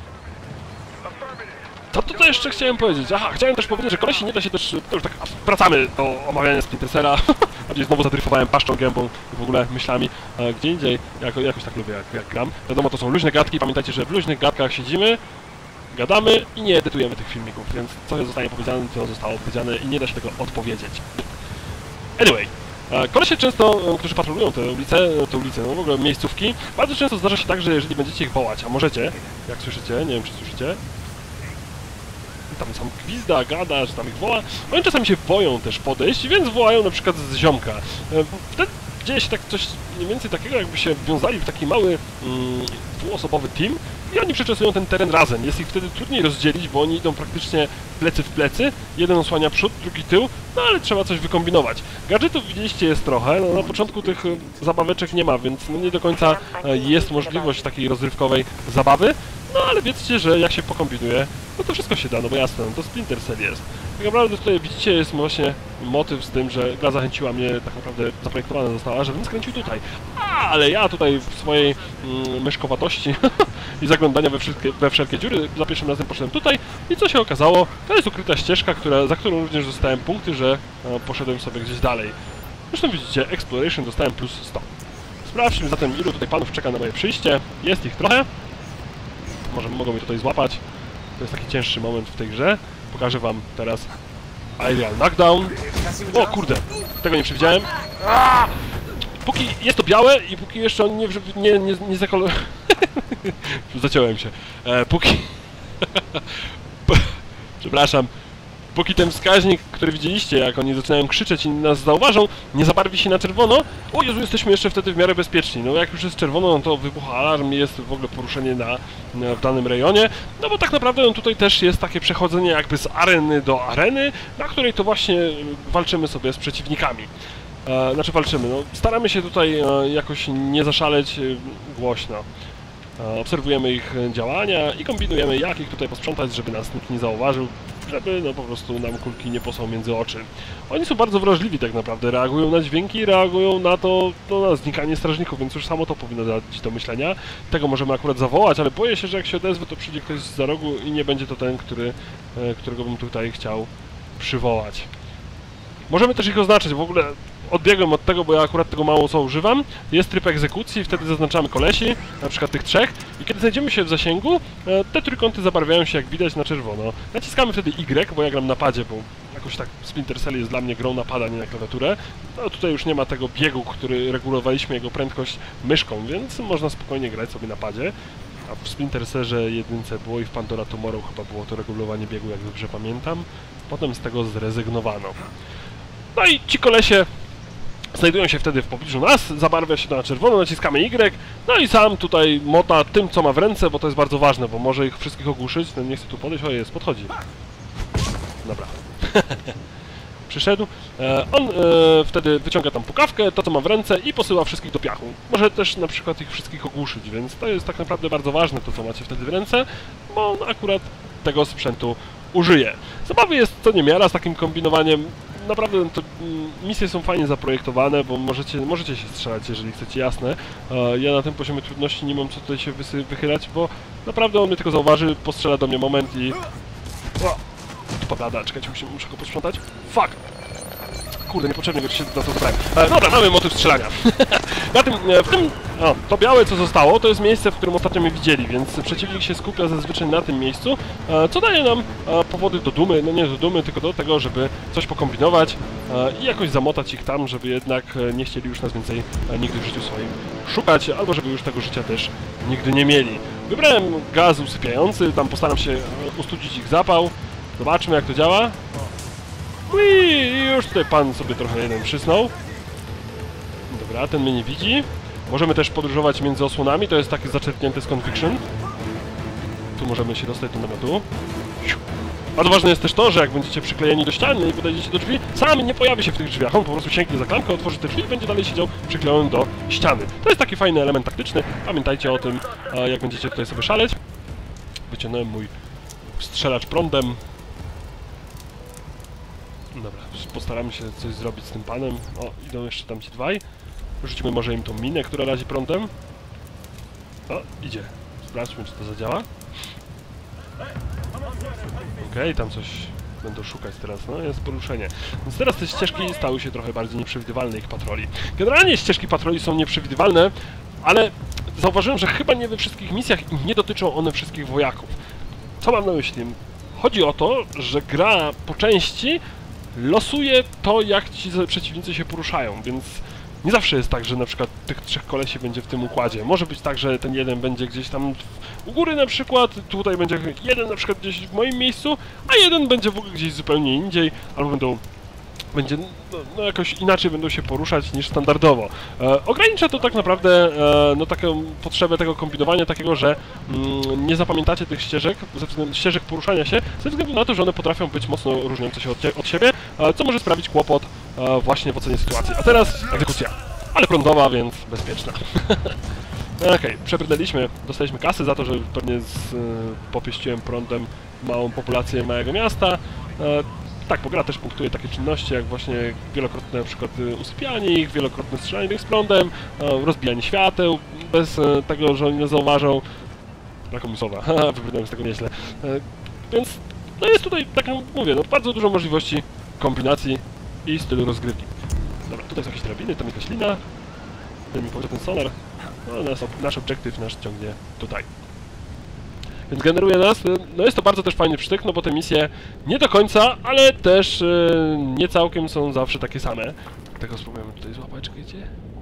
S1: To tutaj jeszcze chciałem powiedzieć, aha, chciałem też powiedzieć, że kolesi nie da się też, to już tak wracamy do omawiania Splinter Cella, bardziej znowu zadryfowałem paszczą, gębą i w ogóle myślami e, gdzie indziej, jako, jakoś tak lubię jak, jak gram. Wiadomo, to są luźne gadki, pamiętajcie, że w luźnych gadkach siedzimy, gadamy i nie edytujemy tych filmików, więc co zostanie powiedziane, to zostało powiedziane i nie da się tego odpowiedzieć. Anyway. Kolesie często, którzy patrolują te ulice, te ulice, no w ogóle miejscówki, bardzo często zdarza się tak, że jeżeli będziecie ich wołać, a możecie, jak słyszycie, nie wiem czy słyszycie, tam sam gwizda, gada, że tam ich woła. Oni czasami się boją też podejść, więc wołają na przykład z ziomka. Wtedy dzieje się tak coś mniej więcej takiego, jakby się wiązali w taki mały mm, dwuosobowy team i oni przeczesują ten teren razem. Jest ich wtedy trudniej rozdzielić, bo oni idą praktycznie plecy w plecy. Jeden osłania przód, drugi tył, no ale trzeba coś wykombinować. Gadżetów widzieliście jest trochę, no, na początku tych zabaweczek nie ma, więc no, nie do końca jest możliwość takiej rozrywkowej zabawy. No ale wiedzcie, że jak się pokombinuje, no to wszystko się da, no bo jasne, no to Splinter Cell jest. Tak naprawdę tutaj widzicie, jest właśnie motyw z tym, że gra zachęciła mnie, tak naprawdę zaprojektowana została, żebym skręcił tutaj. A, ale ja tutaj w swojej mm, myszkowatości i zaglądania we wszelkie, we wszelkie dziury za pierwszym razem poszedłem tutaj i co się okazało, to jest ukryta ścieżka, która, za którą również dostałem punkty, że a, poszedłem sobie gdzieś dalej. Zresztą widzicie, Exploration dostałem plus sto. Sprawdźmy zatem, ilu tutaj panów czeka na moje przyjście. Jest ich trochę. Może mogą mnie tutaj złapać. To jest taki cięższy moment w tej grze. Pokażę wam teraz Aerial Knockdown. O kurde, tego nie przewidziałem. Aaaa! Póki jest to białe i póki jeszcze on nie, nie, nie, nie zakolor... Zaciąłem się. E, póki... Przepraszam. Póki ten wskaźnik, który widzieliście, jak oni zaczynają krzyczeć i nas zauważą, nie zabarwi się na czerwono, o Jezu, jesteśmy jeszcze wtedy w miarę bezpieczni. No jak już jest czerwono, no to wybucha alarm, jest w ogóle poruszenie na, na, w danym rejonie. No bo tak naprawdę no, tutaj też jest takie przechodzenie jakby z areny do areny, na której to właśnie walczymy sobie z przeciwnikami. E, znaczy walczymy, no staramy się tutaj e, jakoś nie zaszaleć e, głośno. E, obserwujemy ich działania i kombinujemy, jak ich tutaj posprzątać, żeby nas nikt nie zauważył, żeby no po prostu nam kulki nie posłał między oczy. Oni są bardzo wrażliwi tak naprawdę, reagują na dźwięki, reagują na to, no, na znikanie strażników, więc już samo to powinno dać do myślenia. Tego możemy akurat zawołać, ale boję się, że jak się odezwę, to przyjdzie ktoś z za rogu i nie będzie to ten, który, e, którego bym tutaj chciał przywołać. Możemy też ich oznaczyć, w ogóle odbiegłem od tego, bo ja akurat tego mało co używam. Jest tryb egzekucji, wtedy zaznaczamy kolesi, na przykład tych trzech, i kiedy znajdziemy się w zasięgu, te trójkąty zabarwiają się, jak widać, na czerwono. Naciskamy wtedy Y, bo ja gram na padzie, bo jakoś tak Splinter Cell jest dla mnie grą na pada, nie na klawiaturę. No tutaj już nie ma tego biegu, który regulowaliśmy jego prędkość myszką, więc można spokojnie grać sobie na padzie. A w Splinter Cell'ze jedynce było i w Pandora Tomorrow chyba było to regulowanie biegu, jak dobrze pamiętam. Potem z tego zrezygnowano. No i ci kolesie znajdują się wtedy w pobliżu nas, zabarwia się to na czerwono, naciskamy Y, no i sam tutaj mota tym, co ma w ręce, bo to jest bardzo ważne, bo może ich wszystkich ogłuszyć. No nie chcę tu podejść, o jest, podchodzi. Dobra. Przyszedł. E, on e, wtedy wyciąga tam pukawkę, to co ma w ręce i posyła wszystkich do piachu. Może też na przykład ich wszystkich ogłuszyć, więc to jest tak naprawdę bardzo ważne to, co macie wtedy w ręce, bo on akurat tego sprzętu użyje. Zabawy jest co niemiara z takim kombinowaniem. Naprawdę to, mm, misje są fajnie zaprojektowane, bo możecie, możecie się strzelać, jeżeli chcecie, jasne. E, ja na tym poziomie trudności nie mam co tutaj się wysy, wychylać, bo naprawdę on mnie tylko zauważy, postrzela do mnie moment i... O, tu poblada, czekajcie, muszę, muszę go posprzątać. Fuck! Kurde, niepotrzebnie go się na to zabrałem. E, dobra, mamy motyw strzelania. Na tym, e, w tym, o, to białe co zostało, to jest miejsce, w którym ostatnio mnie widzieli, więc przeciwnik się skupia zazwyczaj na tym miejscu, e, co daje nam e, powody do dumy, no nie do dumy, tylko do tego, żeby coś pokombinować e, i jakoś zamotać ich tam, żeby jednak e, nie chcieli już nas więcej e, nigdy w życiu swoim szukać, albo żeby już tego życia też nigdy nie mieli. Wybrałem gaz usypiający, tam postaram się ustudzić ich zapał, zobaczmy jak to działa. I już tutaj pan sobie trochę jeden przysnął. Dobra, ten mnie nie widzi. Możemy też podróżować między osłonami, to jest takie zaczerpnięte z Conviction. Tu możemy się dostać do namiotu. Bardzo ważne jest też to, że jak będziecie przyklejeni do ściany i podejdziecie do drzwi, sam nie pojawi się w tych drzwiach. On po prostu sięgnie za klamkę, otworzy te drzwi i będzie dalej siedział przyklejony do ściany. To jest taki fajny element taktyczny. Pamiętajcie o tym, jak będziecie tutaj sobie szaleć. Wyciągnąłem mój strzelacz prądem. Dobra, postaramy się coś zrobić z tym panem. O, idą jeszcze tam ci dwaj. Rzucimy może im tą minę, która razi prądem. O, idzie. Sprawdźmy, czy to zadziała. Okej, okay, tam coś będą szukać teraz, no jest poruszenie. Więc teraz te ścieżki stały się trochę bardziej nieprzewidywalne ich patroli. Generalnie ścieżki patroli są nieprzewidywalne, ale zauważyłem, że chyba nie we wszystkich misjach i nie dotyczą one wszystkich wojaków. Co mam na myśli? Chodzi o to, że gra po części losuje to, jak ci przeciwnicy się poruszają, więc nie zawsze jest tak, że na przykład tych trzech kolesi będzie w tym układzie. Może być tak, że ten jeden będzie gdzieś tam u góry na przykład, tutaj będzie jeden na przykład gdzieś w moim miejscu, a jeden będzie w ogóle gdzieś zupełnie indziej, albo będą będzie no, no jakoś inaczej będą się poruszać niż standardowo. E, ogranicza to tak naprawdę e, no taką potrzebę tego kombinowania takiego, że mm, nie zapamiętacie tych ścieżek, ze względu, ścieżek poruszania się, ze względu na to, że one potrafią być mocno różniące się od, od siebie, e, co może sprawić kłopot e, właśnie w ocenie sytuacji. A teraz egzekucja, ale prądowa, więc bezpieczna. Okej, okay, przebrnęliśmy, dostaliśmy kasy za to, że pewnie z, y, popieściłem prądem małą populację małego miasta. E, tak, bo gra też punktuje takie czynności, jak właśnie wielokrotne na przykład usypianie ich, wielokrotne strzelanie ich z prądem, e, rozbijanie świateł bez e, tego, że oni nie zauważą. Rakomusowa, haha, wybrnąłem z tego nieźle. E, więc no jest tutaj, tak jak mówię, no, bardzo dużo możliwości kombinacji i stylu rozgrywki. Dobra, tutaj są jakieś drabiny, tam jakaś lina. Ten mi powiedział ten sonar. No, nasz, nasz obiektyw nasz ciągnie tutaj. Więc generuje nas, no jest to bardzo też fajny przytyk, no bo te misje nie do końca, ale też yy, nie całkiem są zawsze takie same. Tego spróbujemy tutaj złapać, czekajcie.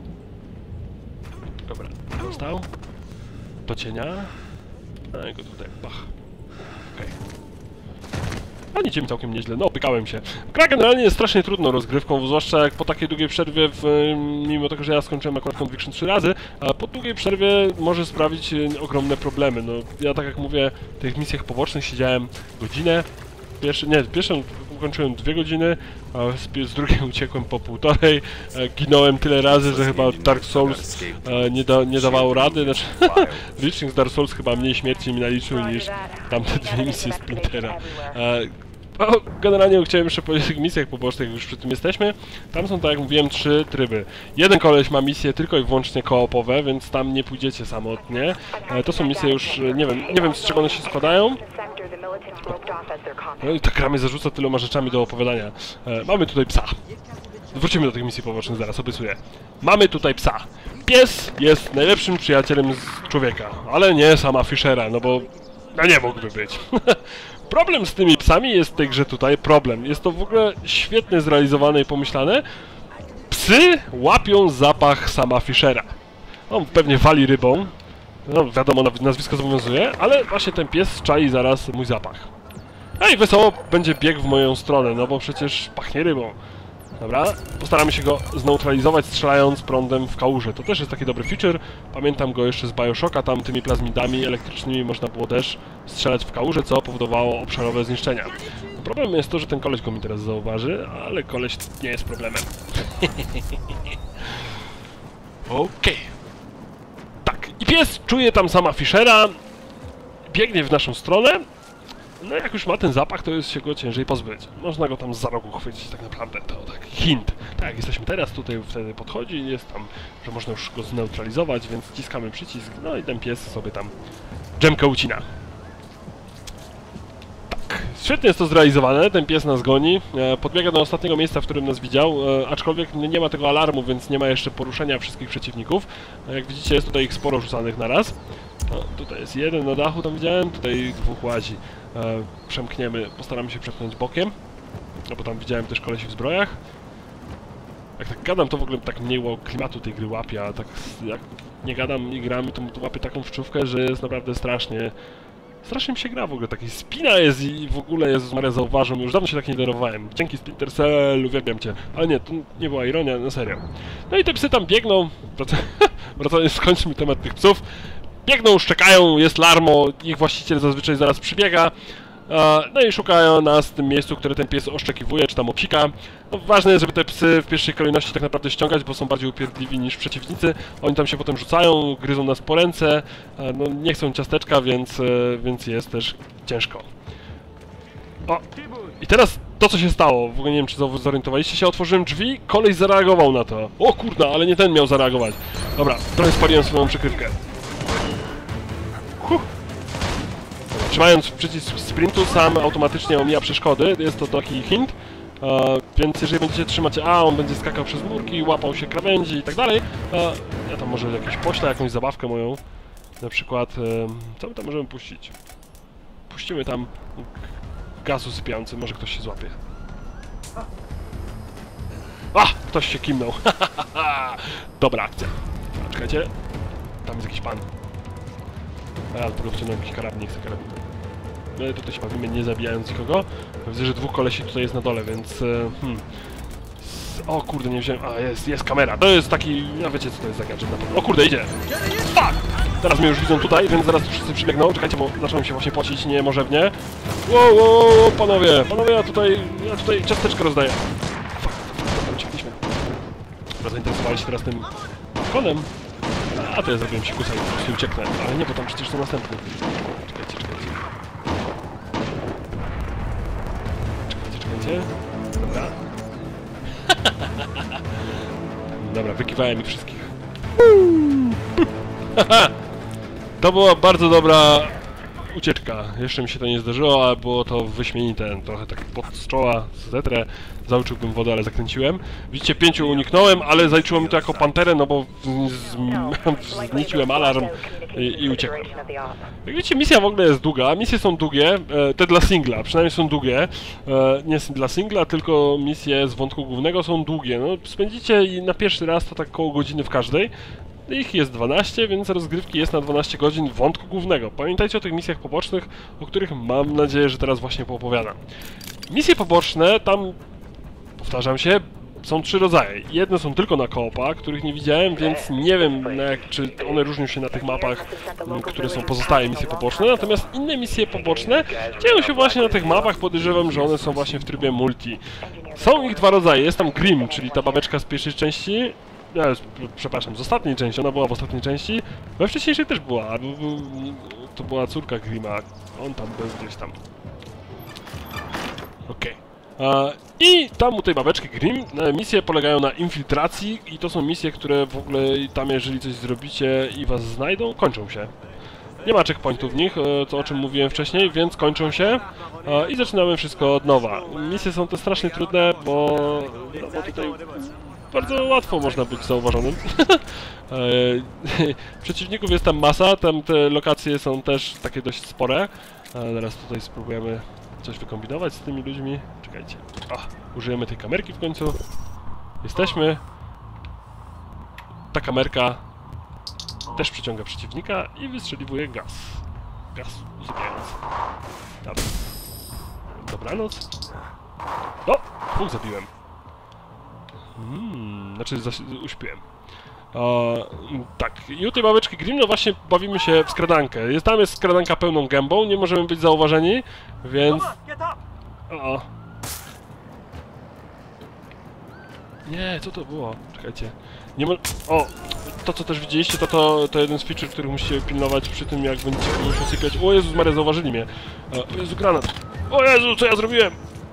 S1: Dobra, dostał. Do cienia. No i go tutaj, bach. Okej. A nie mi całkiem nieźle, no pykałem się. Gra generalnie jest strasznie trudną rozgrywką, zwłaszcza jak po takiej długiej przerwie, w, mimo tego, że ja skończyłem akurat Conviction trzy razy, a po długiej przerwie może sprawić ogromne problemy. No, ja tak jak mówię, w tych misjach pobocznych siedziałem godzinę, pierwszy, nie, pierwszą ukończyłem dwie godziny, a z, z drugiej uciekłem po półtorej, e, ginąłem tyle razy, że chyba Dark Souls e, nie, da, nie dawało rady, znaczy licznik z Dark Souls chyba mniej śmierci mi naliczył niż tamte dwie misje Splintera. E, No, generalnie chciałem jeszcze powiedzieć o tych misjach pobocznych, już przy tym jesteśmy. Tam są, tak jak mówiłem, trzy tryby. Jeden koleś ma misje tylko i wyłącznie koopowe, więc tam nie pójdziecie samotnie. E, to są misje już, nie wiem, nie wiem z czego one się składają. No i ta gra mnie zarzuca tyloma rzeczami do opowiadania. E, mamy tutaj psa. Wrócimy do tych misji pobocznych zaraz, obiecuję. Mamy tutaj psa. Pies jest najlepszym przyjacielem z człowieka, ale nie sama Fischera, no bo no nie mógłby być. Problem z tymi psami jest w tej grze tutaj problem. Jest to w ogóle świetnie zrealizowane i pomyślane. Psy łapią zapach sama Fischera. On pewnie wali rybą. No wiadomo, nazwisko zobowiązuje, ale właśnie ten pies czai zaraz mój zapach. No i wesoło będzie biegł w moją stronę, no bo przecież pachnie rybą. Dobra, postaramy się go zneutralizować, strzelając prądem w kałużę. To też jest taki dobry feature. Pamiętam go jeszcze z Bioshocka, tam tymi plazmidami elektrycznymi można było też strzelać w kałużę, co powodowało obszarowe zniszczenia. Problemem jest to, że ten koleś go mi teraz zauważy, ale koleś nie jest problemem. Okej. Okay. Tak, i pies czuje tam sama Fischera, biegnie w naszą stronę. No jak już ma ten zapach, to jest się go ciężej pozbyć. Można go tam za rogu chwycić tak naprawdę, to tak hint. Tak jak jesteśmy teraz, tutaj wtedy podchodzi, jest tam, że można już go zneutralizować, więc wciskamy przycisk, no i ten pies sobie tam dżemkę ucina. Tak, świetnie jest to zrealizowane, ten pies nas goni, e, podbiega do ostatniego miejsca, w którym nas widział, e, aczkolwiek nie ma tego alarmu, więc nie ma jeszcze poruszenia wszystkich przeciwników. E, jak widzicie, jest tutaj ich sporo rzucanych na raz. No, tutaj jest jeden na dachu, tam widziałem, tutaj dwóch łazi. E, przemkniemy, postaramy się przepchnąć bokiem, no bo tam widziałem też kolesi w zbrojach. Jak tak gadam, to w ogóle tak mniej klimatu tej gry łapie, a tak jak nie gadam i gramy, to, to łapię taką wczówkę, że jest naprawdę strasznie... Strasznie mi się gra w ogóle, taki spina jest i w ogóle, Jezus Maria, zauważam, już dawno się tak nie denerwowałem. Dzięki Splinter Cell, uwielbiam cię. Ale nie, to nie była ironia, na serio. No i te psy tam biegną, wracając, skończmy temat tych psów. Biegną, szczekają, jest larmo, ich właściciel zazwyczaj zaraz przybiega. No i szukają nas w tym miejscu, które ten pies oszczekiwuje, czy tam obsika. No, ważne jest, żeby te psy w pierwszej kolejności tak naprawdę ściągać, bo są bardziej upierdliwi niż przeciwnicy. Oni tam się potem rzucają, gryzą nas po ręce, no nie chcą ciasteczka, więc, więc jest też ciężko. O! I teraz to, co się stało, w ogóle nie wiem, czy zorientowaliście się, otworzyłem drzwi, koleś zareagował na to. O kurna, ale nie ten miał zareagować. Dobra, trochę spaliłem swoją przykrywkę. Huh. Trzymając przycisk sprintu, sam automatycznie omija przeszkody, jest to taki hint. E, więc jeżeli będziecie trzymać A, on będzie skakał przez murki, łapał się krawędzi i tak dalej. E, ja tam może jakieś poślę, jakąś zabawkę moją. Na przykład, e, co my tam możemy puścić? Puścimy tam gaz usypiający, może ktoś się złapie. A! Ktoś się kimnął. Dobra akcja. A, czekajcie. Tam jest jakiś pan. A ja dopiero wciągnąłem jakiś karabin, nie chcę karabinu. My tutaj się bawimy, nie zabijając nikogo. Widzę, że dwóch kolesi tutaj jest na dole, więc... Hmm. O kurde, nie wziąłem... A, jest, jest kamera. To jest taki... Ja wiecie, co to jest za gadżet na pewno. O kurde, idzie! Fuck! Teraz mnie już widzą tutaj, więc zaraz tu wszyscy przybiegną. Czekajcie, bo zacząłem się właśnie płacić niemożewnie. Wow, wow, wow, panowie! Panowie, ja tutaj... Ja tutaj ciasteczkę rozdaję. Fuck, tam uciekliśmy. Dobra, zainteresowali się teraz tym konem. A to ja zrobiłem się kusa i po prostu ucieknę. Ale nie, bo tam przecież są następne. Czekajcie, czekajcie. Czekajcie, czekajcie. Dobra. Dobra, wykiwałem ich wszystkich. To była bardzo dobra ucieczka. Jeszcze mi się to nie zdarzyło, ale było to wyśmienite. Trochę tak pod z czoła, z zetrę. Zauczyłbym wodę, ale zakręciłem. Widzicie, pięciu uniknąłem, ale zaliczyło mi to jako panterę, no bo znieciłem alarm i, i uciekłem. Jak widzicie, misja w ogóle jest długa. Misje są długie, te dla singla, przynajmniej są długie. Nie dla singla, tylko misje z wątku głównego są długie. No, spędzicie na pierwszy raz to tak koło godziny w każdej. Ich jest dwanaście, więc rozgrywki jest na dwanaście godzin wątku głównego. Pamiętajcie o tych misjach pobocznych, o których mam nadzieję, że teraz właśnie poopowiadam. Misje poboczne, tam, powtarzam się, są trzy rodzaje. Jedne są tylko na koopa, których nie widziałem, więc nie wiem, jak, czy one różnią się na tych mapach, które są pozostałe misje poboczne. Natomiast inne misje poboczne dzieją się właśnie na tych mapach, podejrzewam, że one są właśnie w trybie multi. Są ich dwa rodzaje. Jest tam Grim, czyli ta babeczka z pierwszej części. Ja, przepraszam, z ostatniej części, ona była w ostatniej części. We wcześniejszej też była, to była córka Grima. On tam był gdzieś tam. Okej. Okay. I tam u tej babeczki Grim misje polegają na infiltracji i to są misje, które w ogóle tam, jeżeli coś zrobicie i was znajdą, kończą się. Nie ma checkpointów w nich, to o czym mówiłem wcześniej, więc kończą się i zaczynamy wszystko od nowa. Misje są te strasznie trudne, bo, no, bo tutaj bardzo łatwo można być zauważonym. Przeciwników jest tam masa, tam te lokacje są też takie dość spore. Zaraz tutaj spróbujemy coś wykombinować z tymi ludźmi. Czekajcie. O, użyjemy tej kamerki w końcu. Jesteśmy. Ta kamerka też przyciąga przeciwnika i wystrzeliwuje gaz. Gaz usypiający. Dobra. Dobranoc. O! Dwóch zabiłem. Hmm, znaczy uśpiłem. E, tak, i u tej babeczki Grim, no właśnie bawimy się w skradankę. Jest, tam jest skradanka pełną gębą, nie możemy być zauważeni, więc... O. Nie, co to było? Czekajcie. Nie mo... O! To, co też widzieliście, to, to, to jeden z feature, których musicie pilnować przy tym, jak będziecie komuś usypiać. O Jezus Maria, zauważyli mnie. O Jezu, granat. O Jezu, co ja zrobiłem?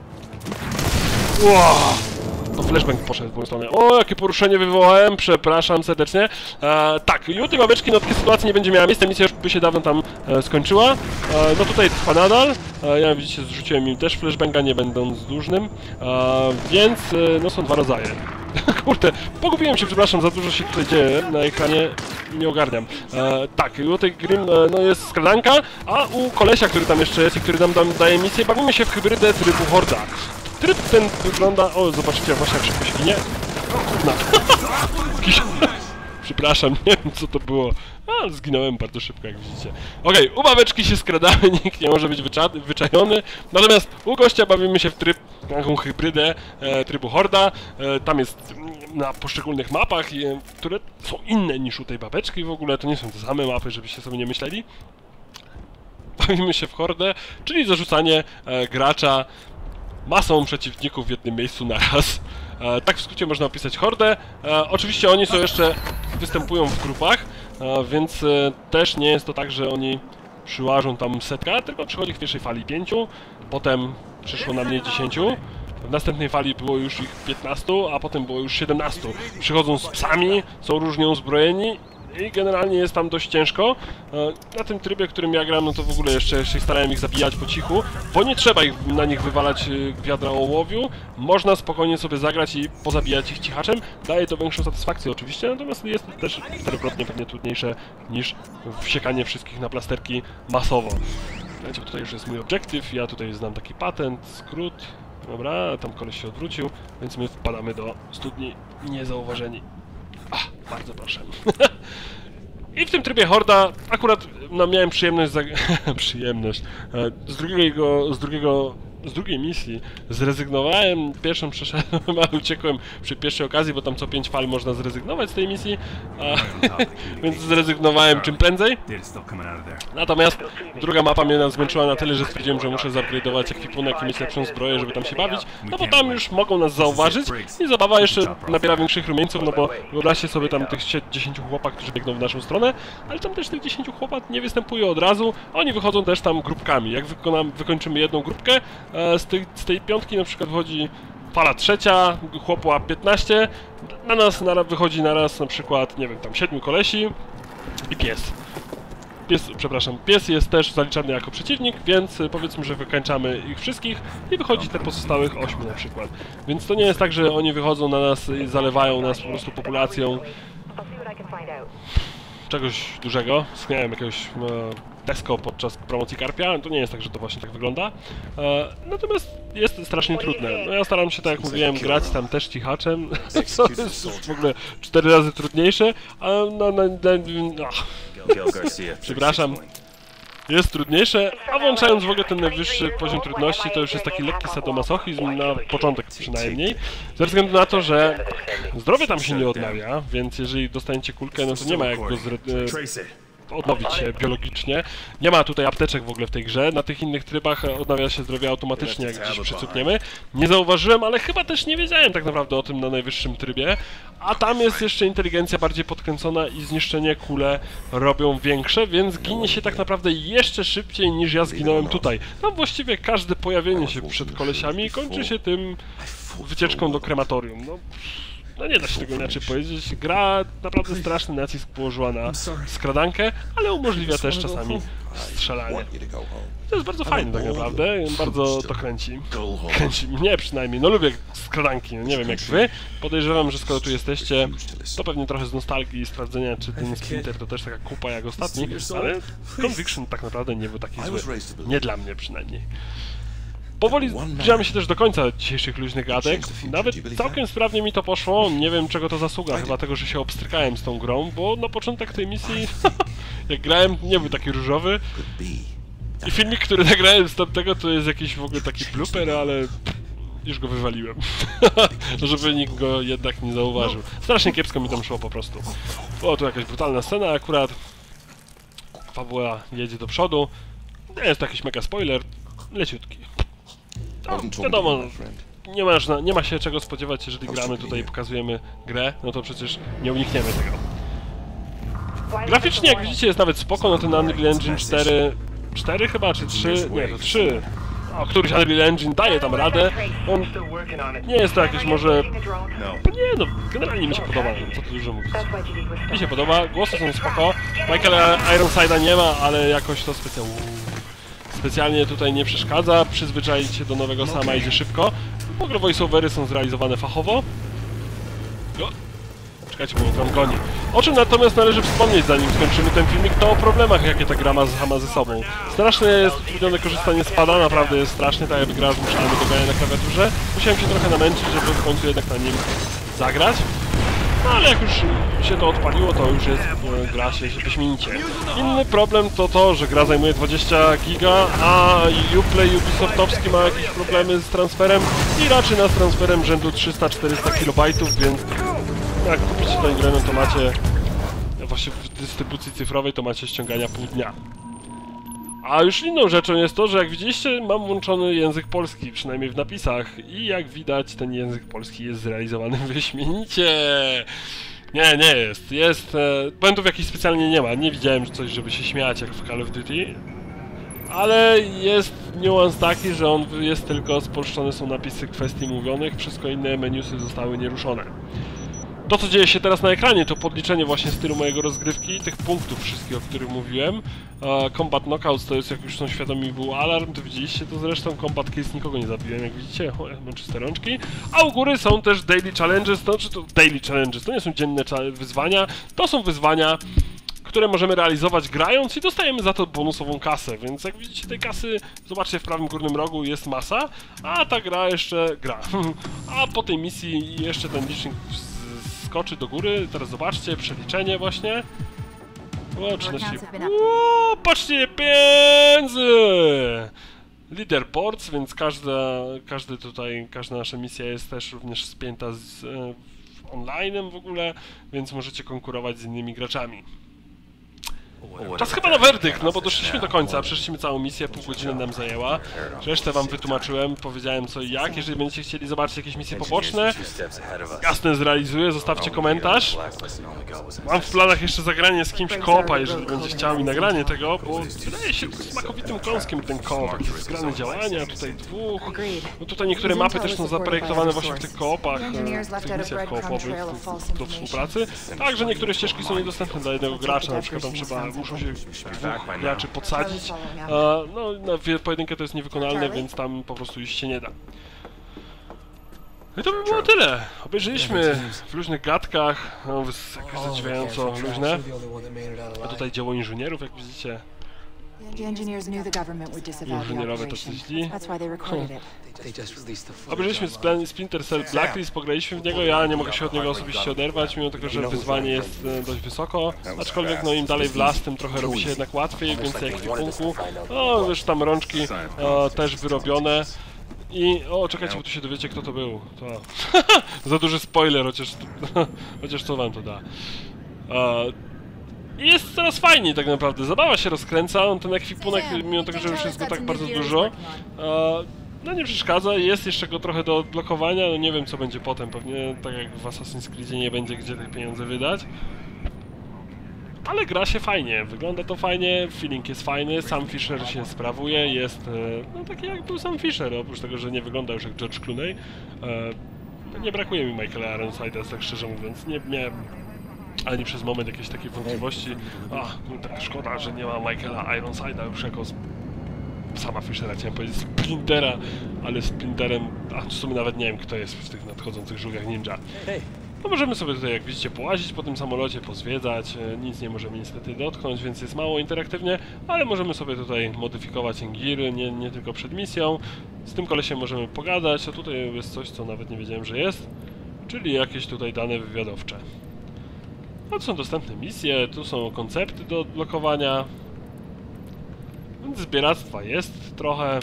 S1: Wow. No flashbang poszedł w moją stronę. O, jakie poruszenie wywołałem, przepraszam serdecznie. E, tak, i u tej babeczki, no takie sytuacji nie będzie miała miejsca, misja już by się dawno tam e, skończyła. E, no tutaj trwa nadal. E, ja widzicie, zrzuciłem im też flashbanga, nie będąc dłużnym. E, więc, e, no są dwa rodzaje. Kurde, pogubiłem się, przepraszam, za dużo się tutaj dzieje na ekranie, nie ogarniam. E, tak, i u tej Grim, e, no jest skradanka, a u kolesia, który tam jeszcze jest i który nam tam daje misję, bawimy się w hybrydę trybu Horda. Tryb ten wygląda... O, zobaczcie, właśnie jak szybko się ginie. O, kurna. Jakiś... Przepraszam, nie wiem co to było. A, zginąłem bardzo szybko, jak widzicie. Okej, okay, u babeczki się skradamy, nikt nie może być wycza wyczajony. Natomiast u gościa bawimy się w tryb, taką hybrydę e, trybu Horda. E, tam jest na poszczególnych mapach, e, które są inne niż u tej babeczki w ogóle. To nie są te same mapy, żebyście sobie nie myśleli. Bawimy się w Hordę, czyli zarzucanie e, gracza masą przeciwników w jednym miejscu naraz. E, tak w skrócie można opisać Hordę. E, oczywiście oni są jeszcze, występują w grupach, e, więc e, też nie jest to tak, że oni przyłażą tam setka, tylko przychodzi w pierwszej fali pięciu, potem przyszło na mnie dziesięciu. W następnej fali było już ich piętnastu, a potem było już siedemnastu. Przychodzą z psami, są różnie uzbrojeni i generalnie jest tam dość ciężko. Na tym trybie, którym ja gram, no to w ogóle jeszcze się starałem ich zabijać po cichu, bo nie trzeba ich, na nich wywalać wiadra ołowiu. Można spokojnie sobie zagrać i pozabijać ich cichaczem. Daje to większą satysfakcję oczywiście, natomiast jest to też czterokrotnie pewnie trudniejsze niż wsiekanie wszystkich na plasterki masowo. Wiecie, tutaj już jest mój obiektyw, ja tutaj znam taki patent, skrót. Dobra, tam koleś się odwrócił, więc my wpadamy do studni niezauważeni. Ach, bardzo proszę. I w tym trybie Horda akurat no, miałem przyjemność, za... przyjemność, z drugiego, z drugiego, z drugiej misji zrezygnowałem, pierwszą przeszedłem, a uciekłem przy pierwszej okazji, bo tam co pięć fal można zrezygnować z tej misji, a... więc zrezygnowałem czym prędzej. Natomiast druga mapa mnie zmęczyła na tyle, że stwierdziłem, że muszę zupgrade'ować ekwipunek i mieć lepszą zbroję, żeby tam się bawić, no bo tam już mogą nas zauważyć i zabawa jeszcze nabiera większych rumieńców, no bo wyobraźcie sobie tam tych dziesięciu chłopak, którzy biegną w naszą stronę, ale tam też tych dziesięciu chłopak nie występuje od razu, oni wychodzą też tam grupkami. Jak wykonam, wykończymy jedną grupkę, z tej, z tej piątki na przykład wychodzi fala trzecia, chłopła piętnaście, na nas na, wychodzi naraz na przykład, nie wiem, tam siedmiu kolesi i pies. Pies, przepraszam, pies jest też zaliczany jako przeciwnik, więc powiedzmy, że wykańczamy ich wszystkich i wychodzi te pozostałych ośmiu na przykład. Więc to nie jest tak, że oni wychodzą na nas i zalewają nas po prostu populacją czegoś dużego, skniałem jakiegoś e, Tesco podczas promocji karpia, to nie jest tak, że to właśnie tak wygląda. E, natomiast jest strasznie trudne. No ja staram się, tak jak mówiłem, grać tam też cichaczem, co jest w ogóle cztery razy trudniejsze, a no, no, no, ach, przepraszam, jest trudniejsze, a włączając w ogóle ten najwyższy poziom trudności, to już jest taki lekki sadomasochizm, na początek przynajmniej, ze względu na to, że zdrowie tam się nie odnawia, więc jeżeli dostaniecie kulkę, no to nie ma jak go zre odnowić się biologicznie. Nie ma tutaj apteczek w ogóle w tej grze. Na tych innych trybach odnawia się zdrowie automatycznie, jak gdzieś przycupniemy. Nie zauważyłem, ale chyba też nie wiedziałem tak naprawdę o tym na najwyższym trybie. A tam jest jeszcze inteligencja bardziej podkręcona i zniszczenie kule robią większe, więc ginie się tak naprawdę jeszcze szybciej niż ja zginąłem tutaj. Tam właściwie każde pojawienie się przed kolesiami kończy się tym wycieczką do krematorium. No, No nie da się tego inaczej powiedzieć. Gra naprawdę straszny nacisk położyła na skradankę, ale umożliwia też czasami strzelanie. To jest bardzo fajne tak naprawdę, bardzo to kręci. Kręci mnie przynajmniej, no lubię skradanki, no nie wiem jak wy. Podejrzewam, że skoro tu jesteście, to pewnie trochę z nostalgii i sprawdzenia, czy ten Splinter to też taka kupa jak ostatni, ale Conviction tak naprawdę nie był taki zły. Nie dla mnie przynajmniej. Powoli zbliżamy się też do końca dzisiejszych luźnych gadek. Nawet całkiem sprawnie mi to poszło. Nie wiem, czego to zasługa. Chyba tego, że się obstrykałem z tą grą, bo na początek tej misji, jak grałem, nie był taki różowy. I filmik, który nagrałem z tamtego, to jest jakiś w ogóle taki blooper, ale już go wywaliłem. Żeby nikt go jednak nie zauważył. Strasznie kiepsko mi tam szło po prostu. O, tu jakaś brutalna scena akurat. Fabuła jedzie do przodu. Nie jest to jakiś mega spoiler. Leciutki. No, wiadomo, nie, masz, nie ma się czego spodziewać, jeżeli gramy tutaj i pokazujemy grę, no to przecież nie unikniemy tego. Graficznie, jak widzicie, jest nawet spoko, no ten Unreal Engine cztery, cztery chyba, czy trzy, nie, to trzy. O, któryś Unreal Engine daje tam radę. On nie jest to jakieś może... Nie no, generalnie mi się podoba, co tu dużo mówić. Mi się podoba, głosy są spoko. Michaela Ironside'a nie ma, ale jakoś to specjalnie... Specjalnie tutaj nie przeszkadza, przyzwyczaić się do nowego sama idzie szybko. W ogóle voiceovery są zrealizowane fachowo. O, czekajcie, bo mnie tam goni. O czym natomiast należy wspomnieć, zanim skończymy ten filmik, to o problemach, jakie ta gra ma, ma ze sobą. Strasznie jest utrudnione korzystanie z pada, naprawdę jest strasznie, tak jakby gra zmuszana do biegania na klawiaturze. Musiałem się trochę namęczyć, żeby w końcu jednak na nim zagrać. No ale jak już się to odpaliło, to już jest, e, gra się wyśmienicie. Inny problem to to, że gra zajmuje dwadzieścia giga, a Uplay Ubisoftowski ma jakieś problemy z transferem i raczy nas transferem rzędu trzysta czterysta kilobajtów, więc jak kupicie tę grę, no to macie, właśnie w dystrybucji cyfrowej to macie ściągania pół dnia. A już inną rzeczą jest to, że jak widzieliście, mam włączony język polski, przynajmniej w napisach. I jak widać, ten język polski jest zrealizowany wyśmienicie. Nie, nie jest. Jest... E, błędów jakichś specjalnie nie ma. Nie widziałem coś, żeby się śmiać jak w Call of Duty. Ale jest niuans taki, że on jest tylko spolszczone są napisy kwestii mówionych, wszystko inne menusy zostały nieruszone. To, co dzieje się teraz na ekranie, to podliczenie właśnie stylu mojego rozgrywki, tych punktów wszystkich, o których mówiłem. E, Combat Knockouts to jest, jak już są świadomi, był alarm, to widzieliście to zresztą, Combat Case nikogo nie zabiłem, jak widzicie, o, mam czyste rączki. A u góry są też Daily Challenges, to znaczy to Daily Challenges, to nie są dzienne wyzwania, to są wyzwania, które możemy realizować grając i dostajemy za to bonusową kasę, więc jak widzicie tej kasy, zobaczcie w prawym górnym rogu jest masa, a ta gra jeszcze gra. A po tej misji jeszcze ten licznik skoczy do góry, teraz zobaczcie, przeliczenie właśnie. O, trzynaście... O, patrzcie, pieniędzy! Leaderboards, więc każda, każdy tutaj, każda nasza misja jest też również spięta z e, online'em w ogóle, więc możecie konkurować z innymi graczami. Czas chyba na werdykt, no bo doszliśmy do końca, przeszliśmy całą misję, pół godziny nam zajęła. Resztę wam wytłumaczyłem, powiedziałem co i jak. Jeżeli będziecie chcieli zobaczyć jakieś misje poboczne, jasne zrealizuję, zostawcie komentarz. Mam w planach jeszcze zagranie z kimś koopa, jeżeli będzie chciał i nagranie tego, bo wydaje się smakowitym kąskiem ten koop, jakieś zgrane działania, tutaj dwóch. No tutaj niektóre mapy też są zaprojektowane właśnie w tych koopach, w tych misjach koopowych do współpracy. Także niektóre ścieżki są niedostępne dla jednego gracza, na przykład tam trzeba muszą się dwóch graczy podsadzić. No, na pojedynkę to jest niewykonalne, więc tam po prostu iść się nie da. No i to by było tyle. Obejrzeliśmy w różnych gadkach, no, jakoś zadziwiająco luźne. A tutaj dzieło inżynierów, jak widzicie. Inżynierowie to coś źli. Obejrzeliśmy Splinter Cell Blacklist, pograliśmy w niego, ja nie mogę się od niego osobiście oderwać, mimo tego, że wyzwanie jest dość wysoko, aczkolwiek no im dalej w las, tym trochę robi się jednak łatwiej, więcej ekwipunku, no już tam rączki o, też wyrobione. I, o, czekajcie, bo tu się dowiecie, kto to był. To... Za duży spoiler, chociaż, chociaż co wam to da. I jest coraz fajniej tak naprawdę, zabawa się rozkręca, on ten ekwipunek, mimo tego, że już jest go tak bardzo dużo, no nie przeszkadza, jest jeszcze go trochę do odblokowania, no nie wiem co będzie potem, pewnie tak jak w Assassin's Creedzie nie będzie gdzie te pieniądze wydać. Ale gra się fajnie, wygląda to fajnie, feeling jest fajny, Sam Fisher się sprawuje, jest no taki jak był Sam Fisher, oprócz tego, że nie wygląda już jak George Clooney. E, nie brakuje mi Michaela Ironside'a, tak szczerze mówiąc, nie miałem ani przez moment jakiejś takiej wątpliwości. A, tak szkoda, że nie ma Michaela Ironside'a już jako Sama Fishera, chciałem powiedzieć Splintera, ale Splinterem, a w sumie nawet nie wiem kto jest w tych nadchodzących żółwiach ninja. No możemy sobie tutaj, jak widzicie, połazić po tym samolocie, pozwiedzać, nic nie możemy niestety dotknąć, więc jest mało interaktywnie, ale możemy sobie tutaj modyfikować engiry, nie, nie tylko przed misją. Z tym kolesiem możemy pogadać, a tutaj jest coś, co nawet nie wiedziałem, że jest, czyli jakieś tutaj dane wywiadowcze. No to są dostępne misje, tu są koncepty do odblokowania, więc zbieractwa jest trochę.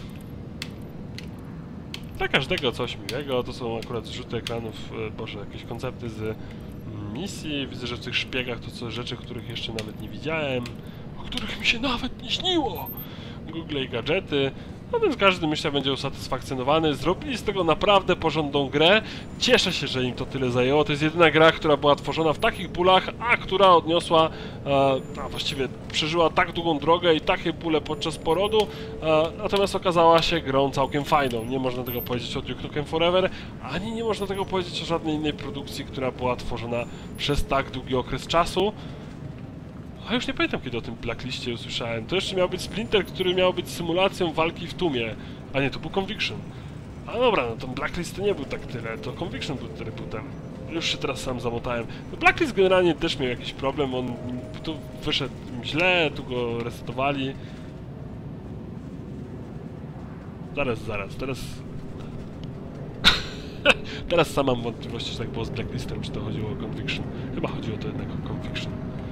S1: Dla każdego coś miłego, to są akurat zrzuty ekranów, boże, jakieś koncepty z misji, widzę, że w tych szpiegach to są rzeczy, których jeszcze nawet nie widziałem, o których mi się nawet nie śniło. Google i gadżety, no więc każdy, myślę, będzie usatysfakcjonowany. Zrobili z tego naprawdę porządną grę. Cieszę się, że im to tyle zajęło. To jest jedyna gra, która była tworzona w takich bólach, a która odniosła, e, a właściwie przeżyła tak długą drogę i takie bóle podczas porodu, e, natomiast okazała się grą całkiem fajną. Nie można tego powiedzieć o Duke Nukem Forever, ani nie można tego powiedzieć o żadnej innej produkcji, która była tworzona przez tak długi okres czasu. A już nie pamiętam, kiedy o tym Blacklistie usłyszałem. To jeszcze miał być Splinter, który miał być symulacją walki w tłumie. A nie, to był Conviction. A dobra, no ten Blacklist to nie był tak tyle, to Conviction był rebootem. Już się teraz sam zamotałem. No Blacklist generalnie też miał jakiś problem, on tu wyszedł źle, tu go resetowali. Zaraz, zaraz, teraz... teraz sam mam wątpliwości, czy tak było z Blacklistem, czy to chodziło o Conviction. Chyba chodziło to jednak o Conviction.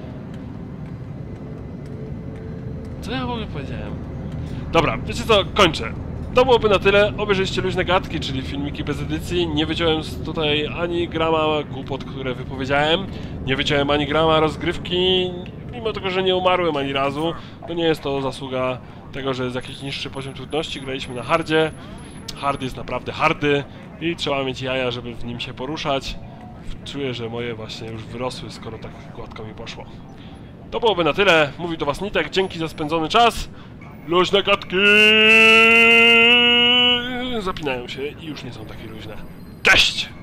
S1: Co ja w ogóle powiedziałem? Dobra, wiecie co, kończę. To byłoby na tyle. Obejrzeliście luźne gadki, czyli filmiki bez edycji. Nie wyciąłem tutaj ani grama głupot, które wypowiedziałem. Nie wyciąłem ani grama rozgrywki, mimo tego, że nie umarłem ani razu. To nie jest to zasługa tego, że jest jakiś niższy poziom trudności. Graliśmy na hardzie. Hard jest naprawdę hardy i trzeba mieć jaja, żeby w nim się poruszać. czuję, że moje właśnie już wyrosły, skoro tak gładko mi poszło. To byłoby na tyle. Mówił do was Nitek. Dzięki za spędzony czas. Luźne gadki zapinają się i już nie są takie luźne. Cześć!